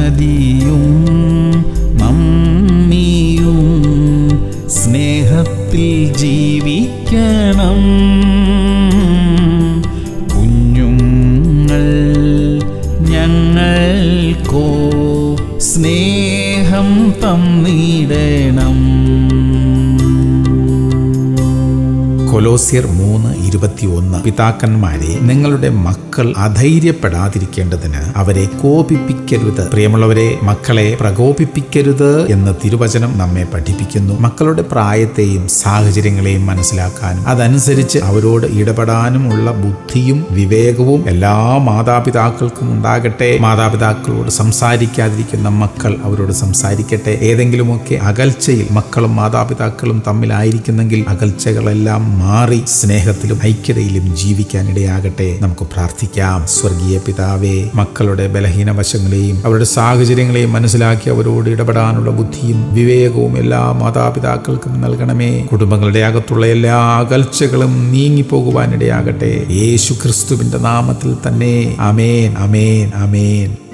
നദിയും നമ്മിയും സ്നേഹത്തിൽ ജീവിക്കണം. കുഞ്ഞുങ്ങൾ ഞങ്ങൾക്കോ സ്നേഹം തന്നിടണം. കൊലോസ്യർ 3:21. പിതാക്കന്മാരെ, നിങ്ങളുടെ മക്കൾ അധൈര്യപ്പെടാതിരിക്കേണ്ടതിന് അവരെ കോപിപ്പിക്കരുത്. പ്രിയമുള്ളവരെ, മക്കളെ പ്രകോപിപ്പിക്കരുത് എന്ന് തിരുവചനം നമ്മെ പഠിപ്പിക്കുന്നു. മക്കളുടെ പ്രായത്തെയും സാഹചര്യങ്ങളെയും മനസ്സിലാക്കാനും അതനുസരിച്ച് അവരോട് ഇടപെടാനുമുള്ള ബുദ്ധിയും വിവേകവും എല്ലാ മാതാപിതാക്കൾക്കും ഉണ്ടാകട്ടെ. മാതാപിതാക്കളോട് സംസാരിക്കാതിരിക്കുന്ന മക്കൾ അവരോട് സംസാരിക്കട്ടെ. ഏതെങ്കിലുമൊക്കെ അകൽച്ചയിൽ മക്കളും മാതാപിതാക്കളും തമ്മിലായിരിക്കുന്നെങ്കിൽ അകൽച്ചകളെല്ലാം മാറി സ്നേഹത്തിലും ഐക്യതയിലും ജീവിക്കാനിടയാകട്ടെ. നമുക്ക് പ്രാർത്ഥിക്കാം. സ്വർഗീയ പിതാവേ, മക്കളുടെ ബലഹീന വശങ്ങളെയും അവരുടെ സാഹചര്യങ്ങളെയും മനസ്സിലാക്കി അവരോട് ഇടപെടാനുള്ള ബുദ്ധിയും വിവേകവും എല്ലാ മാതാപിതാക്കൾക്കും നൽകണമേ. കുടുംബങ്ങളുടെ അകത്തുള്ള എല്ലാ അകൽച്ചകളും നീങ്ങിപ്പോകുവാനിടയാകട്ടെ. യേശു ക്രിസ്തുവിന്റെ നാമത്തിൽ തന്നെ. ആമേൻ, ആമേൻ, ആമേൻ.